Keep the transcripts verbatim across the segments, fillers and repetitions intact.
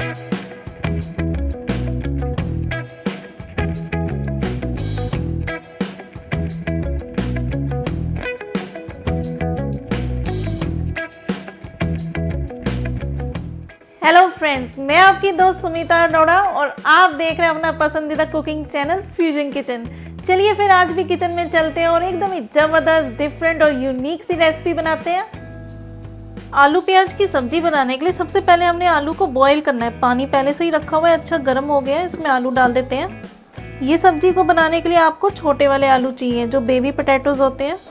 Hello friends, मैं आपकी दोस्त सुमिता अरोड़ा और आप देख रहे हैं अपना पसंदीदा कुकिंग चैनल फ्यूजन किचन। चलिए फिर आज भी किचन में चलते हैं और एकदम ही ज़बरदस्त, डिफरेंट और यूनिक सी रेसिपी बनाते हैं। आलू प्याज की सब्जी बनाने के लिए सबसे पहले हमने आलू को बॉईल करना है। पानी पहले से ही रखा हुआ है, अच्छा गर्म हो गया है, इसमें आलू डाल देते हैं। ये सब्जी को बनाने के लिए आपको छोटे वाले आलू चाहिए, जो बेबी पोटैटोज होते हैं।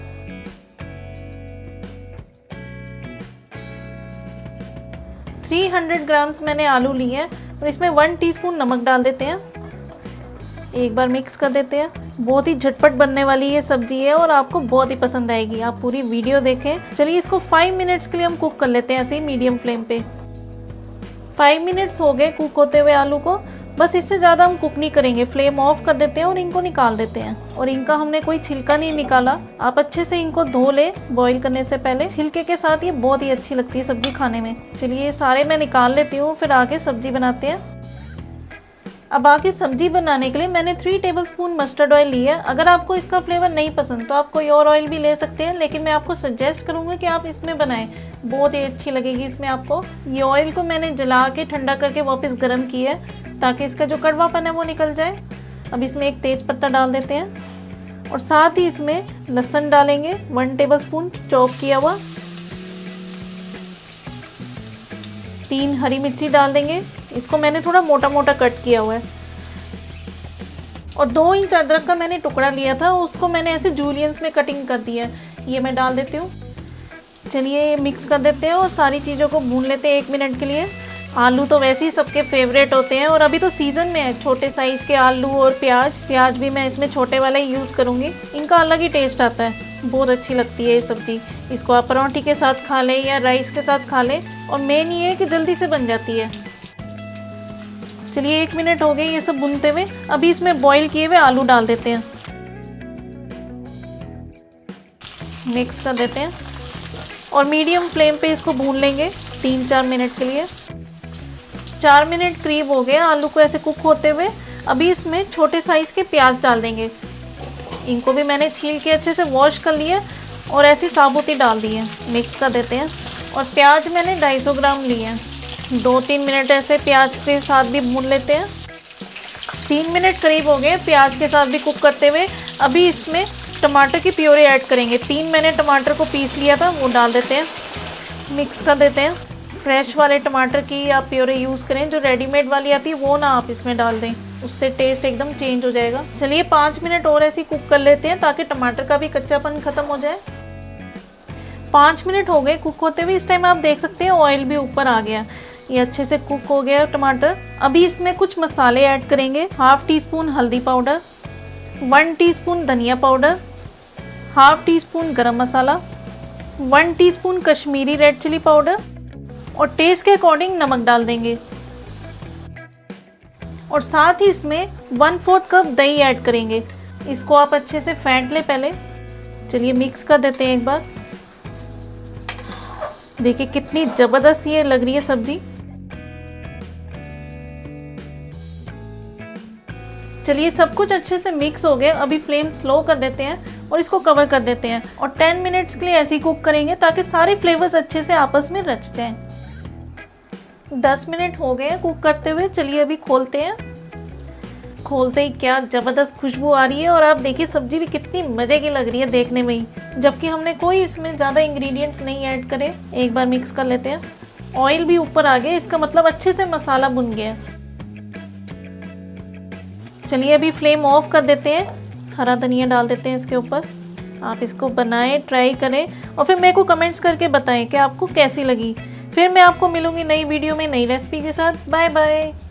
तीन सौ ग्राम्स मैंने आलू लिए हैं और इसमें वन टीस्पून नमक डाल देते हैं। एक बार मिक्स कर देते हैं। बहुत ही झटपट बनने वाली ये सब्जी है और आपको बहुत ही पसंद आएगी, आप पूरी वीडियो देखें। चलिए इसको फाइव मिनट्स के लिए हम कुक कर लेते हैं, ऐसे ही मीडियम फ्लेम पे। फाइव मिनट्स हो गए कुक होते हुए आलू को, बस इससे ज़्यादा हम कुक नहीं करेंगे। फ्लेम ऑफ कर देते हैं और इनको निकाल देते हैं। और इनका हमने कोई छिलका नहीं निकाला, आप अच्छे से इनको धो ले बॉईल करने से पहले। छिलके के साथ ये बहुत ही अच्छी लगती है सब्जी खाने में। चलिए ये सारे मैं निकाल लेती हूँ, फिर आगे सब्जी बनाते हैं। अब आगे सब्जी बनाने के लिए मैंने थ्री टेबलस्पून मस्टर्ड ऑयल लिया है। अगर आपको इसका फ्लेवर नहीं पसंद तो आप कोई और ऑयल भी ले सकते हैं, लेकिन मैं आपको सजेस्ट करूँगी कि आप इसमें बनाएं, बहुत ही अच्छी लगेगी इसमें आपको। ये ऑयल को मैंने जला के ठंडा करके वापस गर्म किया है ताकि इसका जो कड़वापन है वो निकल जाए। अब इसमें एक तेज पत्ता डाल देते हैं और साथ ही इसमें लहसुन डालेंगे, वन टेबलस्पून चॉप किया हुआ। तीन हरी मिर्ची डाल देंगे, इसको मैंने थोड़ा मोटा मोटा कट किया हुआ है। और दो इंच अदरक का मैंने टुकड़ा लिया था, उसको मैंने ऐसे जूलियंस में कटिंग कर दिया है, ये मैं डाल देती हूँ। चलिए मिक्स कर देते हैं और सारी चीज़ों को भून लेते हैं एक मिनट के लिए। आलू तो वैसे ही सबके फेवरेट होते हैं और अभी तो सीज़न में है छोटे साइज़ के आलू और प्याज। प्याज भी मैं इसमें छोटे वाला ही यूज़ करूँगी, इनका अलग ही टेस्ट आता है, बहुत अच्छी लगती है ये सब्ज़ी। इसको आप पराठे के साथ खा लें या राइस के साथ खा लें, और मेन ये है कि जल्दी से बन जाती है। चलिए एक मिनट हो गए ये सब भूनते हुए। अभी इसमें बॉईल किए हुए आलू डाल देते हैं, मिक्स कर देते हैं और मीडियम फ्लेम पे इसको भून लेंगे तीन चार मिनट के लिए। चार मिनट करीब हो गए आलू को ऐसे कुक होते हुए। अभी इसमें छोटे साइज़ के प्याज डाल देंगे, इनको भी मैंने छील के अच्छे से वॉश कर लिया और ऐसी साबुत ही डाल दिए। मिक्स कर देते हैं और प्याज मैंने ढाई सौ ग्राम लिए हैं। दो तीन मिनट ऐसे प्याज के साथ भी भून लेते हैं। तीन मिनट करीब हो गए प्याज के साथ भी कुक करते हुए। अभी इसमें टमाटर की प्योरी ऐड करेंगे। तीन मैंने टमाटर को पीस लिया था, वो डाल देते हैं, मिक्स कर देते हैं। फ्रेश वाले टमाटर की आप प्योरी यूज़ करें, जो रेडीमेड वाली आती है वो ना आप इसमें डाल दें, उससे टेस्ट एकदम चेंज हो जाएगा। चलिए पाँच मिनट और ऐसे कुक कर लेते हैं ताकि टमाटर का भी कच्चापन ख़त्म हो जाए। पाँच मिनट हो गए कुक होते हुए। इस टाइम आप देख सकते हैं ऑयल भी ऊपर आ गया, ये अच्छे से कुक हो गया टमाटर। अभी इसमें कुछ मसाले ऐड करेंगे। हाफ टी स्पून हल्दी पाउडर, वन टीस्पून धनिया powder, half teaspoon garam masala, one teaspoon Kashmiri red chilli powder और टेस्ट के अकॉर्डिंग नमक डाल देंगे। और साथ ही इसमें वन फोर्थ कप दही ऐड करेंगे। इसको आप अच्छे से फेंट लें पहले। चलिए मिक्स कर देते हैं एक बार। देखिए कितनी ज़बरदस्त ये लग रही है सब्जी। चलिए सब कुछ अच्छे से मिक्स हो गया। अभी फ्लेम स्लो कर देते हैं और इसको कवर कर देते हैं और टेन मिनट्स के लिए ऐसे ही कुक करेंगे ताकि सारे फ्लेवर्स अच्छे से आपस में रच जाएं। दस मिनट हो गए हैं कुक करते हुए। चलिए अभी खोलते हैं। खोलते ही क्या ज़बरदस्त खुशबू आ रही है और आप देखिए सब्जी भी कितनी मज़े की लग रही है देखने में ही, जबकि हमने कोई इसमें ज़्यादा इंग्रेडिएंट्स नहीं ऐड करे। एक बार मिक्स कर लेते हैं। ऑयल भी ऊपर आ गया, इसका मतलब अच्छे से मसाला भुन गया। चलिए अभी फ्लेम ऑफ कर देते हैं। हरा धनिया डाल देते हैं इसके ऊपर। आप इसको बनाएं, ट्राई करें और फिर मेरे को कमेंट्स करके बताएं कि आपको कैसी लगी। फिर मैं आपको मिलूंगी नई वीडियो में नई रेसिपी के साथ। Bye bye.